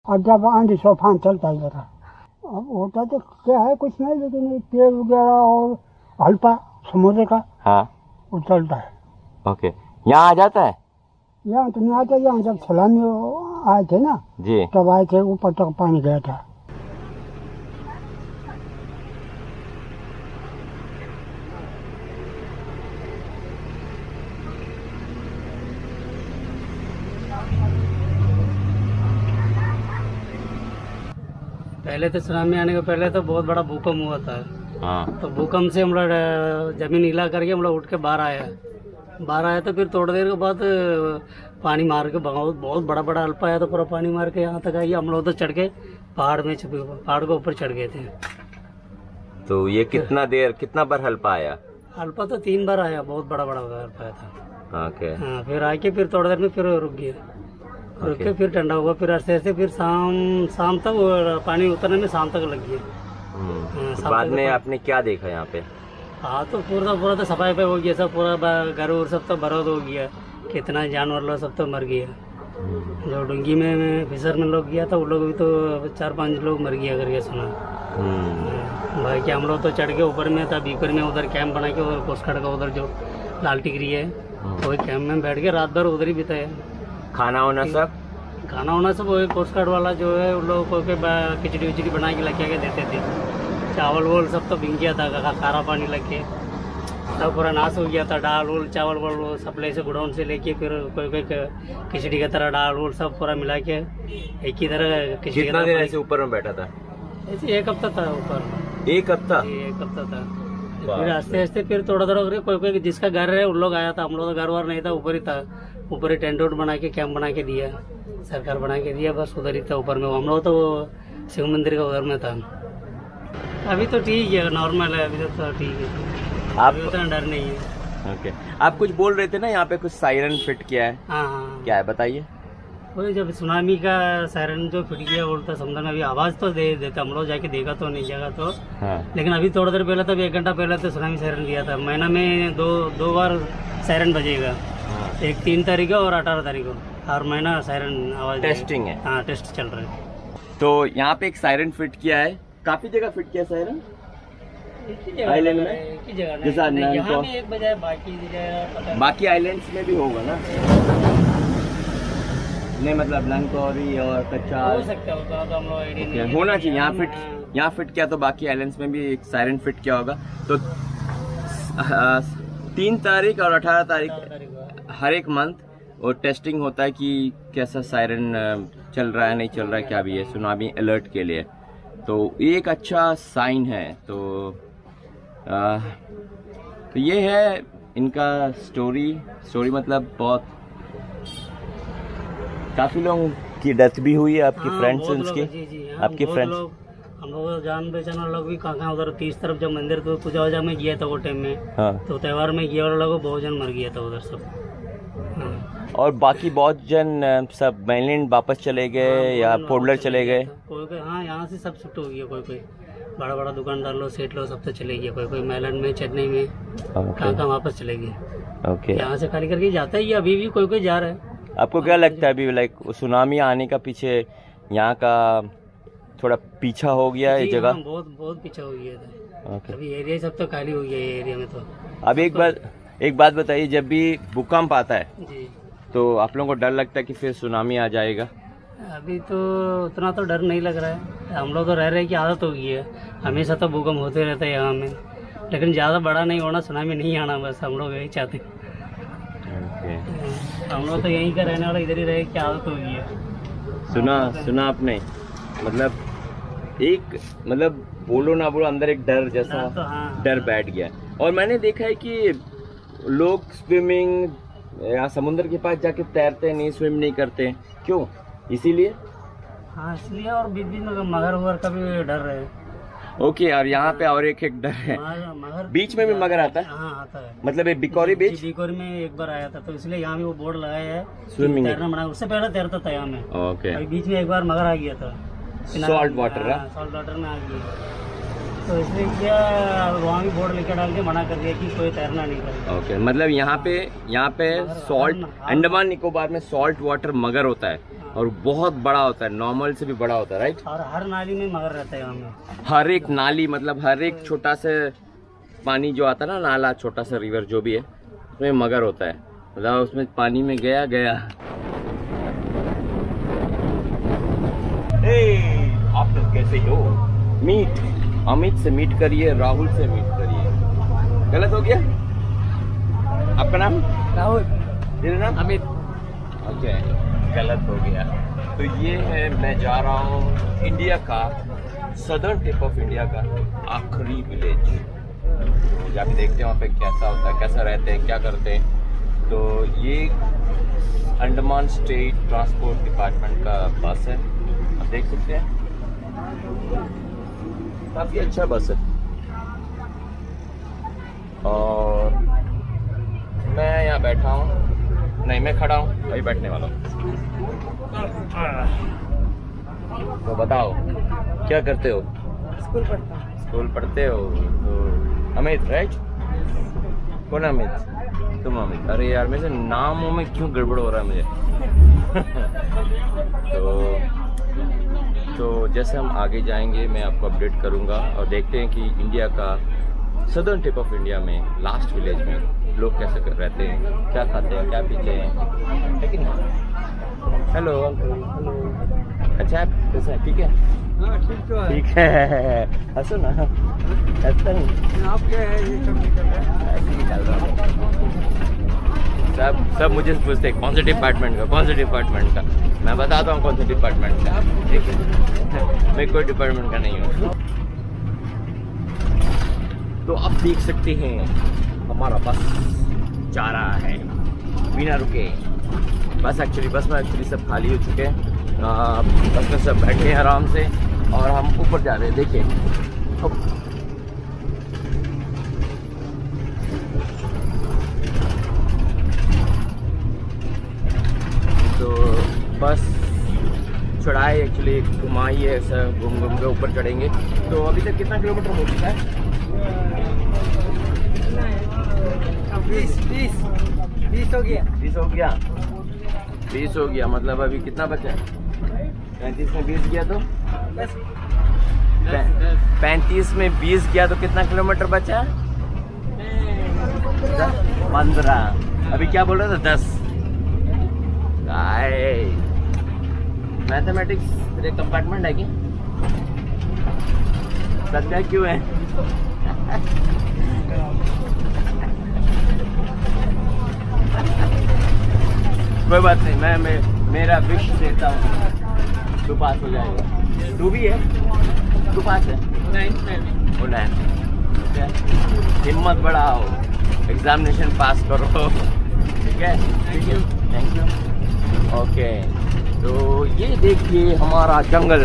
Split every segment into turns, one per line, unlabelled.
और जब आंधी तूफान चलता है जरा, अब होता तो क्या है कुछ नहीं, लेकिन ये पेड़ वगैरह और हल्का समुद्र का
हाँ
वो चलता है।
ओके, यहाँ आ जाता है?
यहाँ तो नहीं आता, यहाँ जब सलामी आए थे ना
जी
तब आए थे, ऊपर तक पानी गया था।
पहले तो सुनामी आने के पहले तो बहुत बड़ा भूकंप हुआ था।
हाँ
तो भूकंप से हम लोग जमीन हिला करके हम लोग उठ के बाहर आया तो फिर थोड़ी देर के बाद पानी मार के बहुत बड़ा बड़ा अल्पा आया, तो पूरा पानी मार के यहाँ तक आई। हम लोग तो चढ़ के पहाड़ के ऊपर चढ़ गए थे।
तो ये कितना बार हल्पा आया?
अल्पा तो 3 बार आया, बहुत बड़ा अल्पा आया था।
ओके
हाँ, फिर आके फिर थोड़ी देर में फिर रुक गया, रुक के फिर ठंडा हुआ, फिर आस्ते आस्ते फिर शाम तक पानी उतरने में शाम तक लग गया।
तो बाद में आपने क्या देखा यहाँ पे?
हाँ, तो पूरा तो सफाई पे हो गया सब, पूरा घर और सब तो बर्बाद हो गया। कितना जानवर लोग सब तो मर गया। जो डुंगी में फिशरमैन लोग गया था, वो लोग भी तो 4-5 लोग मर गया करके सुना। भाई कि हम लोग तो चढ़ के ऊपर में था, बीकर में उधर कैंप बना के, और कोस्ट गार्ड का उधर जो लाल टिकरी है वही कैंप में बैठ के रात भर उधर ही बिताया।
खाना वाना सब
वही कोस्ट गार्ड वाला जो है उन लोगों को खिचड़ी विचड़ी बना के लग के देते थे। चावल वोल सब तो बिक गया था, खारा पानी लग के सब पूरा नाश हो गया था। दाल वोल चावल वोल सप्लाई से गुडाउन से लेके फिर कोई खिचड़ी की तरह दाल वोल सब पूरा मिला के एक ही तरह खिचड़ी।
कितना देर ऐसे ऊपर में बैठा था?
ऐसे 1 हफ्ता था ऊपर।
1 हफ्ता?
1 हफ्ता था। फिर आस्ते आस्ते फिर थोड़ा कोई जिसका घर है उन लोग आया था। हम लोग तो घर वार नहीं था, ऊपर ही था। ऊपर ही टेंट उट बना के कैंप बना के दिया, सरकार बना के दिया, बस उधर ही था ऊपर में। हम लोग तो शिव मंदिर का उधर में था। अभी तो ठीक है, नॉर्मल है अभी तो ठीक है,
आप
उतना डर नहीं है।
ओके, आप कुछ बोल रहे थे ना, यहाँ पे कुछ सायरन फिट किया है?
हाँ,
क्या है बताइए।
वही जब सुनामी का सायरन जो फिट किया बोलता समुद्र में, अभी आवाज तो दे देता। हम लोग जाके देखा तो नहीं जगह तो
हाँ।
लेकिन अभी थोड़ी देर पहले तो 1 घंटा पहले तो सुनामी सायरन दिया था। महीना में दो बार सायरन बजेगा।
हाँ।
एक 3 तारीख को और 18 तारीख को, हर महीना सायरन आवाज
टेस्टिंग है?
हाँ, टेस्ट चल रहा है।
तो यहाँ पे एक सायरन फिट किया है, काफी जगह फिट किया सायरन आइलैंड में,
एक ही जगह
जैसा
यहाँ में एक बजाय
बाकी आइलैंड्स में भी होगा ना? नहीं मतलब लंकोरी और कच्चा
हो सकता है, तो हम लोग आइडिया नहीं है।
होना चाहिए। यहाँ फिट किया तो बाकी आइलैंड्स में भी एक सायरन फिट किया होगा। तो 3 तारीख और 18 तारीख हर एक मंथ और टेस्टिंग होता है कि कैसा सायरन चल रहा है, नहीं चल रहा है, क्या भी है, सुनामी अलर्ट के लिए। तो एक अच्छा साइन है। तो ये है इनका स्टोरी मतलब बहुत काफी लोगों की डेथ भी हुई है। आपकी फ्रेंड्स उसके? आपके फ्रेंड्स?
हम लोग जान पहचान लोग भी कहाँ उधर 30 तरफ जब मंदिर तो पूजा वूजा में गया था वो टाइम में।
हाँ।
तो त्योहार में गया वाला लोग बहुत जन मर गया था उधर सब। हाँ।
और बाकी बहुत जन सब mainland वापस चले गए या पोर्टलर चले गए?
कोई हाँ, यहाँ से सब शिफ्ट हो गया। कोई बड़ा दुकानदार लोग, सेठ लोग सब तो चले गए। कोई mainland में, चेन्नई में, कहाँ वापस चले गए।
ओके,
यहाँ से खाली करके जाता है। अभी भी कोई जा रहा है।
आपको क्या लगता है अभी लाइक सुनामी आने का पीछे यहाँ का थोड़ा पीछा हो गया है जगह?
हाँ, बहुत पीछा हो गया था। अभी एरिया सब तो खाली हो गया है एरिया में। तो
अब एक बात बताइए, जब भी भूकंप आता है
जी
तो आप लोगों को डर लगता है कि फिर सुनामी आ जाएगा?
अभी तो उतना तो डर नहीं लग रहा है। हम लोग तो रह रहे कि आदत हो गई है, हमेशा तो भूकंप होते रहता है यहाँ में। लेकिन ज़्यादा बड़ा नहीं होना, सुनामी नहीं आना, बस हम लोग यही चाहते हैं। हम लोग तो यहीं का रहने वाला, इधर ही रहे कि आदत हो गई है। सुना
आपने मतलब बोलो ना बोलो, अंदर एक डर जैसा
तो हाँ,
डर बैठ गया। और मैंने देखा है कि लोग स्विमिंग या समुद्र के पास जाके तैरते नहीं, स्विम नहीं करते, क्यों? इसीलिए?
हाँ, इसलिए। और बीच बीच में मगर वगर का भी डर है।
ओके, और यहाँ पे और एक डर है,
मगर
बीच में भी मगर आता है?
हाँ, आता है। मतलब
बिकोरी बीच?
बिकोरी में एक बार आया था, तो इसलिए यहाँ भी वो बोर्ड लगाया है
स्विमिंग
तैरना मना। उससे पहले तैरता था यहाँ में।
ओके,
बीच में एक बार मगर आ गया था,
सॉल्ट वाटर
में आ गया। तो इसलिए क्या वहाँ भी बोर्ड लेकर डाल के मना कर दिया कि कोई तैरना नहीं करेगा।
ओके, मतलब यहाँ पे सॉल्ट, अंडमान निकोबार में सॉल्ट वाटर मगर होता है और बहुत बड़ा होता है, नॉर्मल से भी बड़ा होता है, राइट?
और हर नाली में मगर रहता है यहाँ में।
हर एक नाली, मतलब हर एक छोटा सा पानी जो आता है ना, नाला, छोटा सा रिवर जो भी है, उसमें मगर होता है। मतलब उसमें पानी में गया। आप लोग कैसे हो? मीट, अमित से मीट करिए, राहुल से मीट करिए। गलत हो गया? आपका नाम?
राहुल।
तेरा नाम?
अमित।
ओके, गलत हो गया। तो ये है, मैं जा रहा हूँ इंडिया का सदर्न टिप ऑफ इंडिया का आखिरी विलेज। तो जाके देखते हैं वहाँ पे कैसा होता है, कैसा रहते हैं, क्या करते हैं। तो ये अंडमान स्टेट ट्रांसपोर्ट डिपार्टमेंट का बस है, आप देख सकते हैं, काफी अच्छा बस है। और मैं यहाँ बैठा हूँ, नहीं मैं खड़ा हूँ, अभी बैठने वाला हूँ। तो बताओ क्या करते हो? स्कूल पढ़ते हो? तो अमित, राइट? कौन अमित? तुम अमित? अरे यार मेरे नामों में क्यों गड़बड़ हो रहा है मुझे? तो जैसे हम आगे जाएंगे मैं आपको अपडेट करूंगा और देखते हैं कि इंडिया का सदर्न टिप ऑफ इंडिया में लास्ट विलेज में लोग कैसे रहते हैं, क्या खाते हैं, क्या पीते हैं, ठीक है? हेलो अंकल, अच्छा है, कैसे है? ठीक है?
हाँ ठीक
है, हंसो ना, हंसता नहीं।
आप क्या है ये सब निकल रहा है?
ऐसे निकल रहा है। सब मुझे पूछते हैं कौन से डिपार्टमेंट का, मैं बताता हूँ कौन से डिपार्टमेंट का, ठीक है? मैं कोई डिपार्टमेंट का नहीं हूँ। तो आप देख सकते हैं हमारा बस जा रहा है बिना रुके। बस में एक्चुअली सब खाली हो चुके हैं, बस में सब बैठे हैं आराम से और हम ऊपर जा रहे हैं। देखिए तो बस चढ़ाई एक्चुअली घुमाई है, ऐसा घूम के ऊपर चढ़ेंगे। तो अभी तक कितना किलोमीटर हो चुका है?
20 हो गया।
20 हो गया, मतलब अभी कितना बचा है? 35 में 20 गया तो 35 में 20 गया तो कितना किलोमीटर बचा? 15। अभी क्या बोल रहे थे? 10। मैथमेटिक्स तेरे कंपार्टमेंट है क्या? सत्या क्यों है? कोई बात नहीं, मैं मेरा विश देता हूँ, तू पास हो जाएगा। तू भी है? तू पास है? 9। हिम्मत बढ़ाओ, एग्जामिनेशन पास करो, ठीक है? Thank you. ओके, तो ये देखिए हमारा जंगल।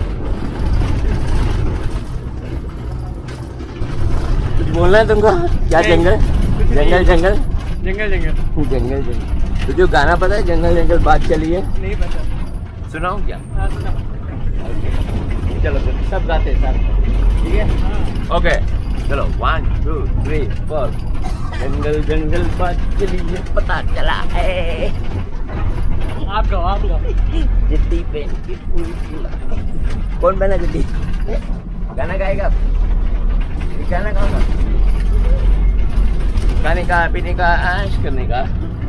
कुछ बोलना है तुमको? क्या जंगल? जंगल। तो जो गाना पता है, जंगल बात चली है?
नहीं पता।
सुनाओ क्या?
हाँ सुना।
ओके चलो सब गाते हैं साथ, ठीक है? ओके चलो 1 2 3 4। जंगल बात चली है, पता चला है।
आप गाओ।
जिद्दी पे कौन बना जिद्दी? गाना गाएगा? गाना गाऊंगा, खाने का, पीने का, ऐश करने का।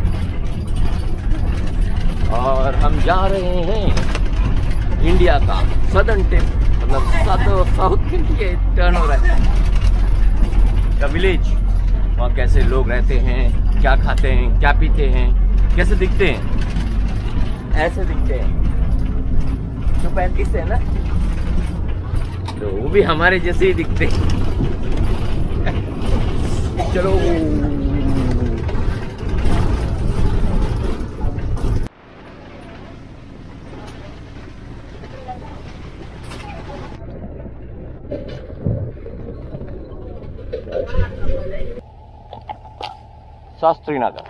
और हम जा रहे हैं इंडिया का सदर्न टिप, मतलब साउथ इंडिया टर्न हो रहा है का विलेज। वहाँ कैसे लोग रहते हैं, क्या खाते हैं, क्या पीते हैं, कैसे दिखते हैं? ऐसे दिखते हैं। तो 35 है ना, तो वो भी हमारे जैसे ही दिखते हैं। चलो शास्त्री नगर,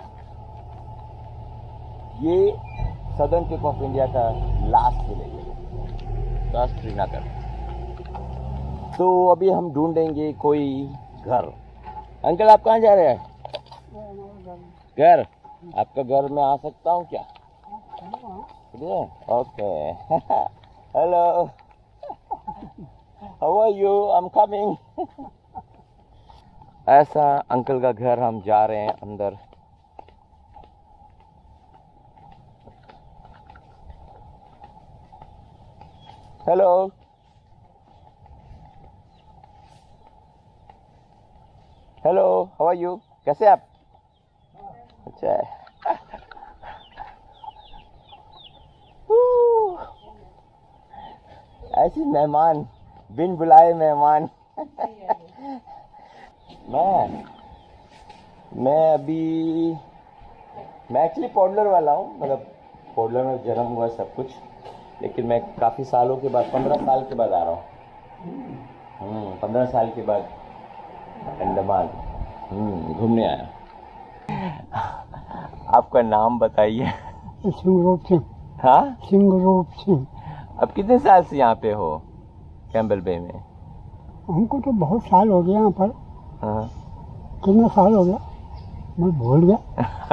ये सदर्न टिप ऑफ इंडिया का लास्ट विलेज है, शास्त्री नगर। तो अभी हम ढूंढेंगे कोई घर। अंकल आप कहाँ जा रहे हैं? घर? आपका घर में आ सकता हूँ क्या? Okay. Hello, how are you? I am coming. ऐसा अंकल का घर, हम जा रहे हैं अंदर। Hello, hello, how are you? कैसे आप? अच्छा है। ऐसी मेहमान, बिन बुलाए मेहमान। मैं एक्चुअली पोडलर वाला हूँ, मतलब पोडलर में जन्म हुआ सब कुछ, लेकिन मैं काफ़ी सालों के बाद, 15 साल के बाद आ रहा हूँ। 15 साल के बाद अंडमान घूमने आया। आपका नाम बताइए।
सिंगरूप सिंह।
हाँ,
सिंगरूप सिंह।
अब कितने साल से यहाँ पे हो कैंपबेल बे में?
हमको तो बहुत साल हो गया यहाँ पर।
हाँ।
कितना साल हो गया मैं भूल गया।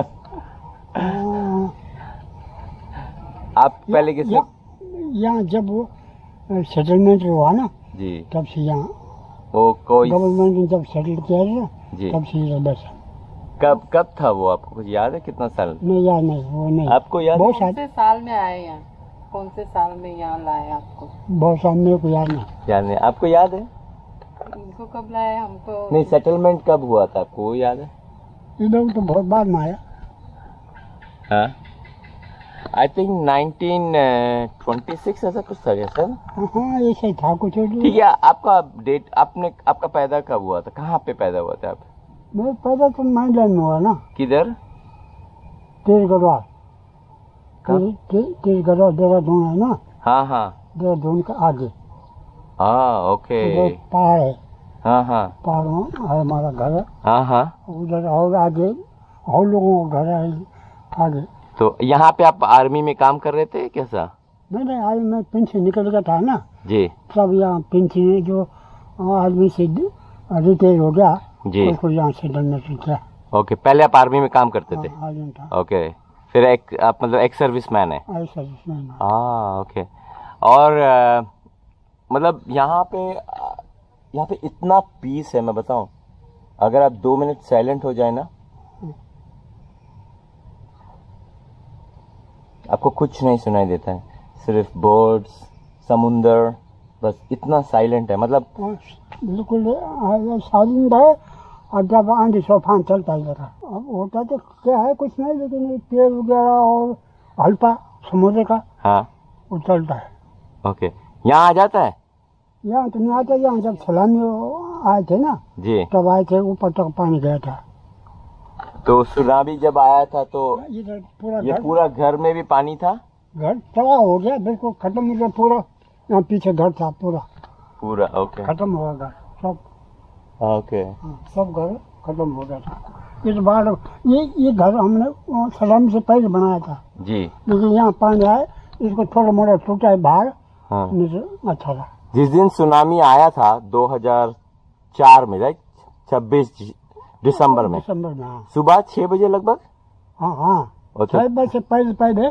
आप पहले किस
यहाँ जब वो सेटलमेंट हुआ ना
जी,
तब से यहाँ
वो कोई
गवर्नमेंट ने जब सेटल किया था
जी,
तब से इधर बसा।
कब था वो? आपको कुछ याद है? कितना साल?
नहीं याद नहीं, वो नहीं।
आपको याद?
बहुत
कौन से साल में आए यहाँ? कौन से साल में यहाँ लाए आपको?
बहुत साल मेरे को याद नहीं।
याद नहीं। आपको याद है?
इनको कब लाए हमको?
नहीं, सेटलमेंट कब हुआ था आपको, वो याद है?
इधर तो बहुत बाद में आया।
हाँ, आई थिंक 1926 ऐसा कुछ था क्या सर?
हाँ ऐसा ही था कुछ।
ठीक है, आपका डेट, आपका पैदा कब हुआ था? कहाँ पे पैदा हुआ था आप?
मैं पैदा तो माइलैंड में हुआ ना।
किधर?
तेज गढ़वाल।
कब?
तेज गढ़वाल देहरादून है ना।
हाँ हाँ,
देहरादून के आगे
हाँ, ओके।
उधर पहाड़ है,
हाँ हाँ,
पहाड़ में है हमारा घर।
हाँ हाँ।
उधर और आगे और लोगों का घर है आगे।
तो यहाँ पे आप आर्मी में काम कर रहे थे कैसा?
नहीं आज मैं पेंशन निकल गया था ना,
जी
सब यहाँ पेंशन जो आदमी से रिटायर हो गया
जी,
उसको यहाँ सेटलमेंट किया।
ओके। पहले आप आर्मी में काम करते थे?
आर्मी था।
ओके, फिर आप मतलब एक सर्विस मैन है?
ऐसा जिसमें
हाँ, ओके। और मतलब यहाँ पे इतना पीस है, मैं बताऊं, अगर आप 2 मिनट साइलेंट हो जाए ना, आपको कुछ नहीं सुनाई देता है, सिर्फ बर्ड्स, समुंदर, बस इतना साइलेंट है। मतलब
बिल्कुल साइलेंट है। और जब आंधी तूफान चलता है जरा, अब होता तो क्या है कुछ नहीं, लेकिन ये पेड़ वगैरह और हल्का समुद्र का
हाँ,
वो चलता है।
ओके। यहाँ आ जाता है?
यहाँ तो नहीं आता, यहाँ जब सलामी आए थे ना
जी,
तब आए थे, ऊपर तक पानी गया था।
तो सुनामी जब आया था तो
इधर पूरा
ये पूरा घर में भी पानी था?
घर तबाह हो गया, बिल्कुल खत्म हो गया पूरा। यहाँ पीछे घर था पूरा
ओके,
खत्म हो गया सब।
ओके,
सब घर खत्म हो गया था। इस बार ये घर हमने सलामी से पहले बनाया था
जी,
लेकिन यहाँ पानी आए, इसको थोड़ा मोड़ा टूटा है बाहर।
हाँ।
अच्छा था।
जिस दिन सुनामी आया था 2004 में, राइट, 26 दिसंबर में,
हाँ
सुबह 6 बजे लगभग।
हाँ हाँ 6 बजे से पहले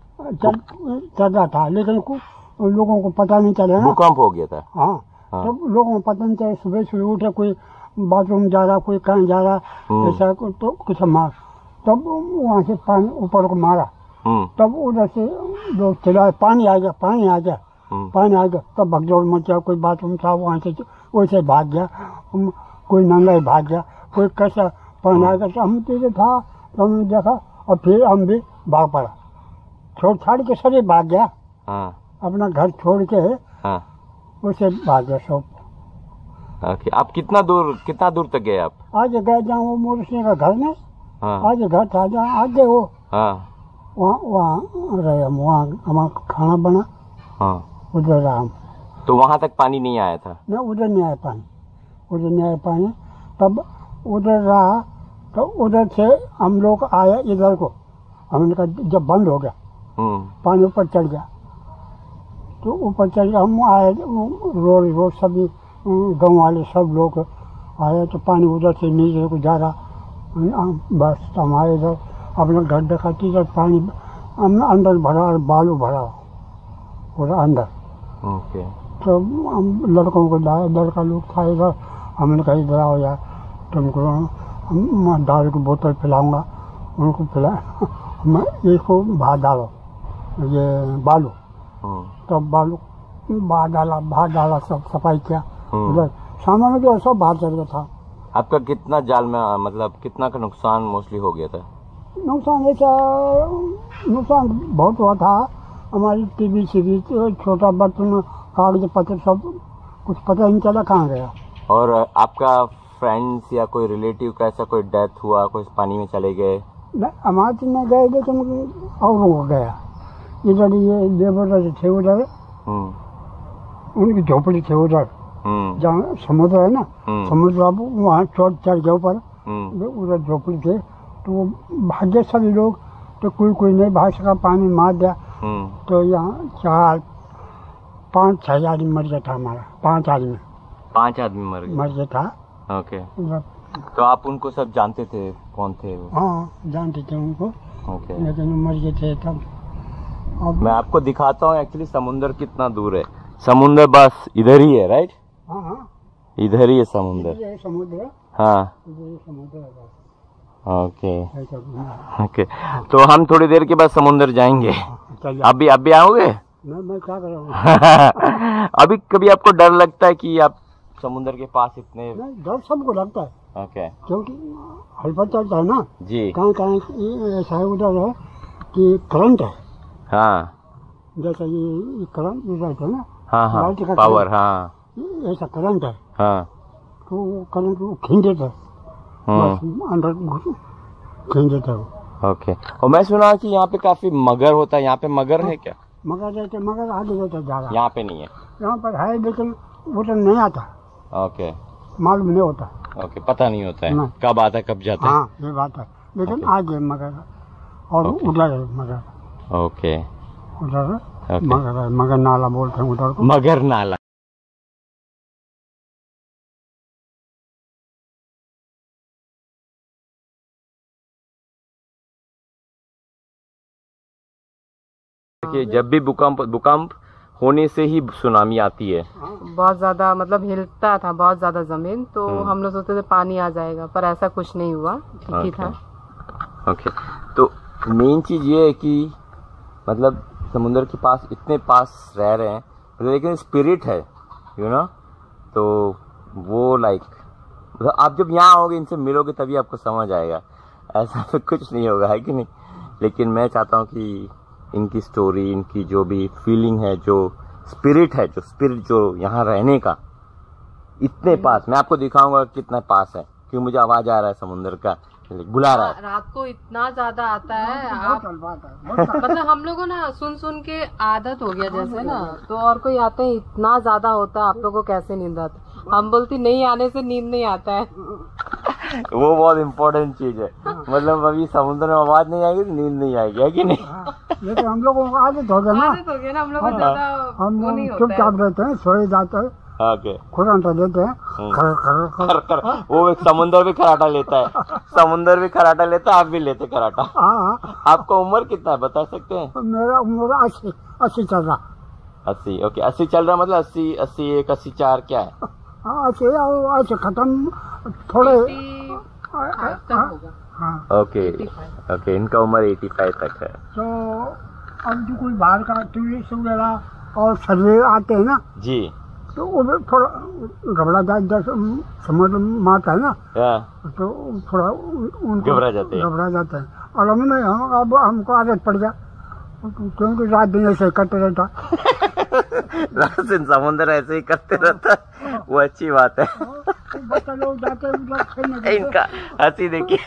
चल रहा था, लेकिन लोगों को पता नहीं चला ना।
भूकंप हो गया था।
हाँ, तब लोगों को पता नहीं चला। सुबह सुबह उठे, कोई बाथरूम जा रहा, कोई कहीं जा रहा, ऐसा तो कुछ मार, तब वहाँ से पानी ऊपर को मारा, तब उधर से लोग चिल्लाए पानी आ गया, पानी आ गया, पानी आ गया। तब भगदौड़ मच गया, कोई बाथरूम था वहाँ से वैसे भाग गया, कोई नंगा ही भाग गया, कोई कैसा पानी आ गया। तो हम तेरे था तो हमने देखा और फिर हम भी भाग पड़ा, छोड़ के सभी भाग गया। अपना घर छोड़ के उसे भाग गया सब।
ओके, आप कितना दूर तक गए आप?
आज गए जहाँ वो मोरसिंह का घर में, आज घर था जहाँ आगे वो वहाँ रहे हम, वहाँ हमारा खाना बना, उधर रहा हम।
तो वहाँ तक पानी नहीं आया था?
नहीं, उधर नहीं आया पानी, उधर नहीं आया पानी। तब उधर रहा, तो उधर से हम लोग आए इधर को। हमने कहा जब बंद हो गया पानी, ऊपर चढ़ गया, तो ऊपर चढ़ गया, हम आए रोड सभी गाँव वाले सब लोग आए तो पानी उधर से नीचे को जा रहा। बस हम आए इधर अपना घर देखा कि इधर पानी अंदर भरा और बालू भरा पूरा अंदर।
ओके।
तो हम लड़कों को लाया, लड़का लोग था इधर, हमने कहा इधर आओ यार तुमको मैं दारू की बोतल पिलाऊंगा। उनको पिलाया, मैं इसको बाहर डालो ये बालू। तो बालू बाहर डाला सब सफाई किया। उधर सामान जो सब बाहर चल गया था।
आपका कितना जाल में मतलब कितना का नुकसान मोस्टली हो गया था?
नुकसान ऐसा नुकसान बहुत हुआ था। हमारी टीवी सीवी छोटा बर्तन कागज पत्र सब कुछ पता नहीं चला कहाँ गया।
और आपका फ्रेंड्स या कोई रिलेटिव का ऐसा कोई डेथ हुआ, कोई पानी में चले गए?
हमारे में गए लेकिन औरों को गया। इधर ये लेबर थे उधर, उनकी झोपड़ी थे उधर जहाँ समुद्र है ना, समुद्र अब वहाँ चोट चढ़ गया ऊपर, उधर झोपड़ी थे। तो वो भागे सभी लोग, तो कोई नहीं भाग सका, पानी मार दिया। तो यहाँ 5-6 आदमी मर गया था हमारा। 5 आदमी मर गया था।
ओके। तो आप उनको सब जानते थे, कौन थे वो?
हाँ जानते थे उनको।
ओके।
लेकिन मर गए थे तब। अब
मैं आपको दिखाता हूँ एक्चुअली समुंदर कितना दूर है। समुंदर बस इधर ही है, राइट?
हाँ
इधर ही है समुंदर।
ये समुद्र।
हाँ
ये समुद्र है बस।
ओके।
ऐसा
ओके, तो हम थोड़ी देर के बाद समुंदर जाएंगे।
चलिए।
अभी आओगे?
मैं क्या कर रहा हूँ।
अभी कभी आपको डर लगता है कि आप समुंदर के पास इतने?
नहीं, डर सबको लगता है।
ओके।
क्योंकि हल्का चलता है ना
जी।
कहाँ ऐसा है उधर है कि करंट है।
हाँ
जैसा ये करंट उधर है ना।
हाँ हाँ
लाइट का
पावर।
करंट,
हाँ
ऐसा करंट है।
हाँ।
तो वो करंट वो खींच देता है, बस अंदर खींच देता है वो।
ओके। और मैं सुना कि यहाँ पे काफी मगर होता है। यहाँ पे मगर है क्या?
मगर रहते मगर आगे रहता ज़्यादा।
यहाँ पे नहीं है?
यहाँ पर है लेकिन वो तो नहीं आता,
ओके।
मालूम नहीं होता।
ओके, पता नहीं होता है
नहीं।
कब आता है कब जाता है।
हाँ ये बात है, लेकिन आगे मगर और उधर है मगर।
ओके।
उधर मगर है, मगर नाला बोलते हैं उधर को।
मगर नाला। कि जब भी भूकंप होने से ही सुनामी आती है।
बहुत ज्यादा मतलब हिलता था बहुत ज्यादा जमीन, तो हम लोग सोचते थे पानी आ जाएगा, पर ऐसा कुछ नहीं हुआ, ठीक ही था।
ओके। तो मेन चीज ये है कि मतलब समुद्र के पास इतने पास रह रहे हैं, लेकिन स्पिरिट है तो वो मतलब आप जब यहाँ आओगे, इनसे मिलोगे, तभी आपको समझ आएगा। ऐसा तो कुछ नहीं होगा, है कि नहीं? लेकिन मैं चाहता हूँ कि इनकी स्टोरी, इनकी जो भी फीलिंग है, जो स्पिरिट है, जो यहाँ रहने का इतने पास, मैं आपको दिखाऊंगा कितना पास है, क्योंकि मुझे आवाज आ रहा है समुद्र का, बुला रहा है।
रात को इतना ज्यादा आता है, आप मतलब हम लोगों ना सुन के आदत हो गया जैसे ना, तो और कोई आते हैं इतना ज्यादा होता है, आप लोगों को कैसे नींद आती? हम बोलती नहीं आने से नींद नहीं आता है।
वो बहुत इम्पोर्टेंट चीज है। मतलब अभी समुद्र में आवाज नहीं आएगी तो नींद नहीं आएगी, है कि नहीं?
लेकिन हम लोगों को आदत हो गया ना,
हम लोग को ज्यादा
हम
वो नहीं होता
चुपचाप रहते हैं, सोए जाते हैं,
ओके।
खुराटा देते हैं, खर
वो एक समुद्र भी खराटा लेता है, समुद्र भी खराटा लेता है, आप भी लेते खराटा।
हाँ।
आपका उम्र कितना है बता सकते हैं?
मेरा उम्र 80 चल रहा।
80। ओके, 80 चल रहा, मतलब 81, 84 क्या है?
80 खत्म थोड़े। हाँ।
ओके, इनका उम्र 85 तक है।
तो अब जो कोई बाहर का टूरिस्ट वगैरह और सर्वे आते हैं ना
जी,
तो वो भी थोड़ा घबरा जाते, समुद्र माता है ना, तो थोड़ा उनको
घबरा जाते हैं।
और हम नहीं, अब हमको आदत पड़ गया, क्योंकि रात दिन ऐसे करते रहता।
रात दिन समुद्र ऐसे ही करते रहता है, वो अच्छी बात है।
बच्चे लोग जाते हैं
इनका हंसी देखिए।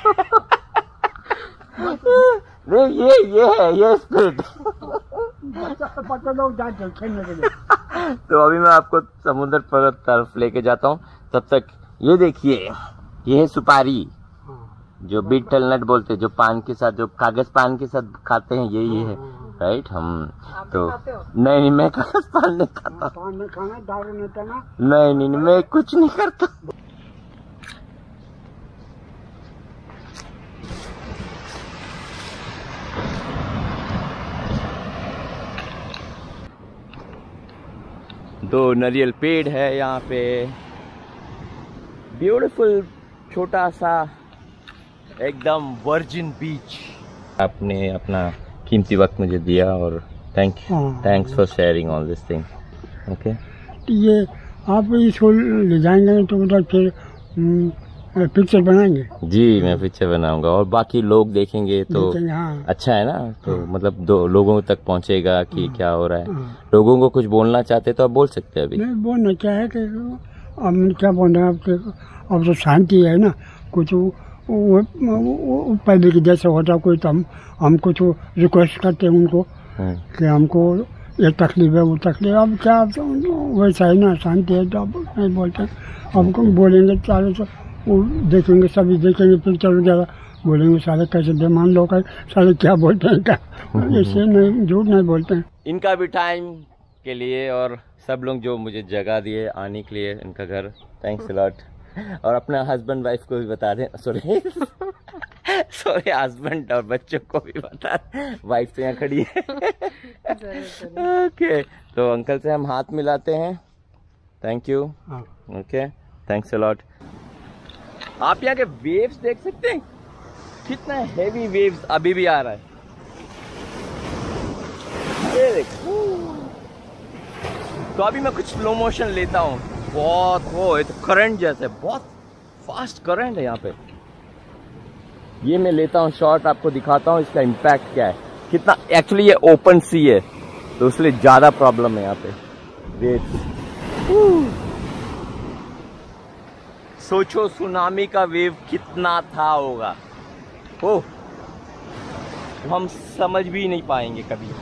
नहीं, ये स्पिरिट।
बच्चे लोग जाते हैं खेलने के लिए।
तो अभी मैं आपको समुद्र पर तरफ लेके जाता हूँ, तब तक ये देखिए, ये है सुपारी, जो बीटल नट बोलते हैं, जो पान के साथ, जो कागज पान के साथ खाते हैं, ये है। राइट। हम
आप भी
तो
खाते हो?
नहीं, मैं पान नहीं खाता।
पान नहीं खाना, दारू नहीं पीना।
नहीं, मैं कुछ नहीं करता। दो नारियल पेड़ है यहाँ पे, ब्यूटीफुल छोटा सा एकदम वर्जिन बीच। आपने अपना कीमती वक्त मुझे दिया और thanks for sharing all this thing. Okay,
ये आप इसको ले जाएंगे तो उधर फिर पिक्चर बनाएंगे?
जी, मैं पिक्चर बनाऊंगा और बाकी लोग देखेंगे तो
हाँ।
अच्छा है ना। तो मतलब दो लोगों तक पहुंचेगा कि क्या हो रहा है।
हाँ।
लोगों को कुछ बोलना चाहते तो आप बोल सकते हैं अभी।
नहीं, बोलना क्या है कि अब क्या बोल रहे हैं, अब तो शांति है ना। कुछ वो पहले की जैसे होता कोई, तो हम कुछ रिक्वेस्ट करते हैं उनको कि हमको ये तकलीफ है, वो तकलीफ। अब क्या वैसा है ना, शांति है तो अब नहीं बोलते। अब बोलेंगे सारे तो वो देखेंगे, सभी देखेंगे पिक्चर वगैरह, बोलेंगे सारे कैसे बेमान लोग हैं, सारे क्या बोलते हैं क्या। इससे नहीं, झूठ नहीं बोलते हैं।
इनका भी टाइम के लिए और सब लोग जो मुझे जगह दिए आने के लिए इनका घर, थैंक्स अ लॉट। और अपना हस्बैंड वाइफ को भी बता दें, सॉरी हस्बैंड और बच्चों को भी बता दें, वाइफ तो यहाँ खड़ी है। ओके, तो अंकल से हम हाथ मिलाते हैं। Thank you. Okay, thanks a lot. आप यहाँ के वेव्स देख सकते हैं, कितना हेवी वेव्स अभी भी आ रहा है। ये देखो, तो अभी मैं कुछ स्लो मोशन लेता हूँ। बहुत वो है तो करंट जैसे, बहुत फास्ट करंट है यहाँ पे। ये मैं लेता हूँ शॉट, आपको दिखाता हूँ इसका इम्पैक्ट क्या है, कितना। एक्चुअली ये ओपन सी है तो इसलिए ज्यादा प्रॉब्लम है यहाँ पे वेव्स। सोचो सुनामी का वेव कितना था होगा, ओह हम समझ भी नहीं पाएंगे कभी।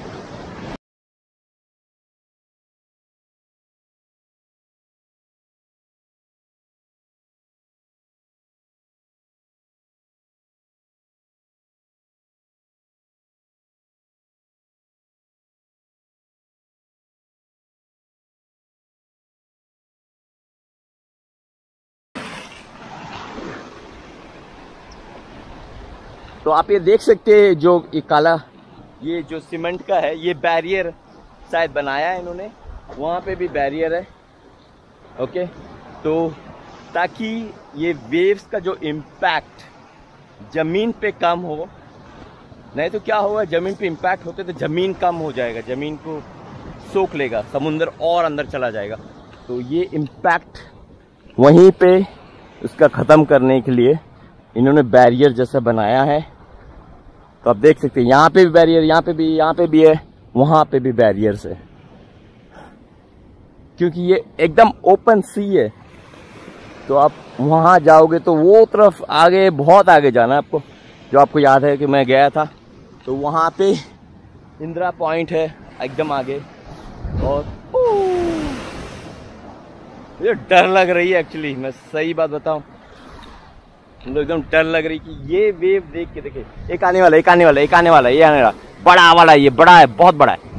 तो आप ये देख सकते हैं, जो ये काला, ये जो सीमेंट का है, ये बैरियर शायद बनाया है इन्होंने। वहाँ पे भी बैरियर है। ओके, तो ताकि ये वेव्स का जो इम्पैक्ट जमीन पे कम हो। नहीं तो क्या होगा, जमीन पे इम्पैक्ट होते तो जमीन कम हो जाएगा, जमीन को सोख लेगा, समुंदर और अंदर चला जाएगा। तो ये इम्पैक्ट वहीं पे उसका ख़त्म करने के लिए इन्होंने बैरियर जैसा बनाया है। तो आप देख सकते हैं, यहाँ पे भी बैरियर, यहाँ पे भी है, वहां पे भी बैरियर्स है, क्योंकि ये एकदम ओपन सी है। तो आप वहां जाओगे तो वो तरफ आगे, बहुत आगे जाना है आपको। जो आपको याद है कि मैं गया था, तो वहां पे इंदिरा पॉइंट है एकदम आगे। और मुझे डर लग रही है एक्चुअली, मैं सही बात बताऊं, एकदम डर लग रही कि ये वेव देख के देखे, एक आने वाला, ये आने वाला, बड़ा वाला, ये बड़ा है, बहुत बड़ा है।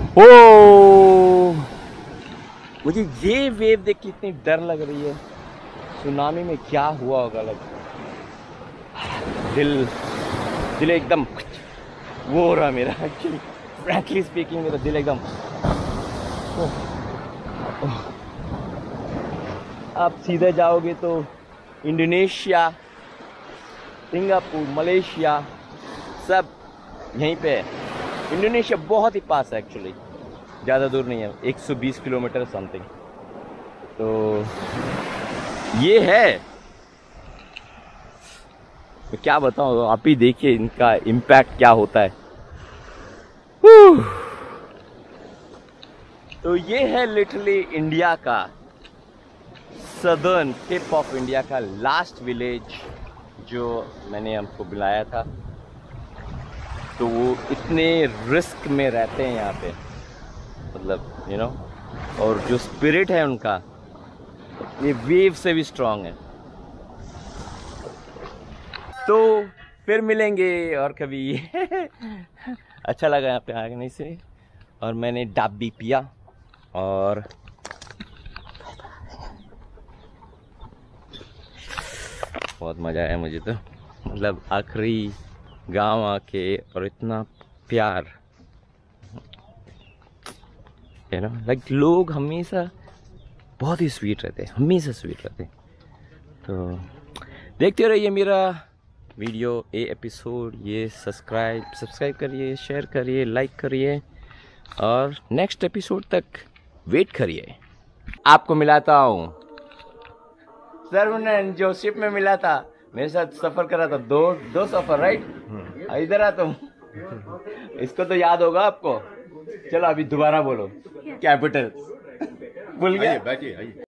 ओ, मुझे ये वेव देख के इतनी डर लग रही है। सुनामी में क्या हुआ होगा, दिल एकदम वो हो रहा मेरा। एक्चुअली फ्रैंकली स्पीकिंग मेरा दिल एकदम। आप सीधे जाओगे तो इंडोनेशिया, सिंगापुर, मलेशिया सब यहीं पे है। इंडोनेशिया बहुत ही पास है एक्चुअली, ज़्यादा दूर नहीं है, 120 किलोमीटर समथिंग। तो ये है, मैं क्या बताऊँ, आप ही देखिए इनका इम्पैक्ट क्या होता है। तो ये है लिटरली इंडिया का सदर्न टिप ऑफ इंडिया का लास्ट विलेज जो मैंने हमको बुलाया था। तो वो इतने रिस्क में रहते हैं यहाँ पे, मतलब यू नो, और जो स्पिरिट है उनका, ये वेव से भी स्ट्रांग है। तो फिर मिलेंगे और कभी अच्छा लगा यहाँ पे आने से। और मैंने डाब भी पिया और बहुत मज़ा आया मुझे तो। मतलब आखिरी गांव आके और इतना प्यार, है ना, लाइक लोग हमेशा बहुत ही स्वीट रहते हैं, हमेशा स्वीट रहते हैं। तो देखते रहिए मेरा वीडियो, ये एपिसोड, ये सब्सक्राइब करिए, शेयर करिए, लाइक करिए और नेक्स्ट एपिसोड तक वेट करिए। आपको मिलाता हूँ सर, जो शिप में मिला था मेरे साथ सफर करा था, दो सफर, राइट? इधर आ तुम, इसको तो याद होगा आपको। चलो अभी दोबारा बोलो, कैपिटल भूल गए।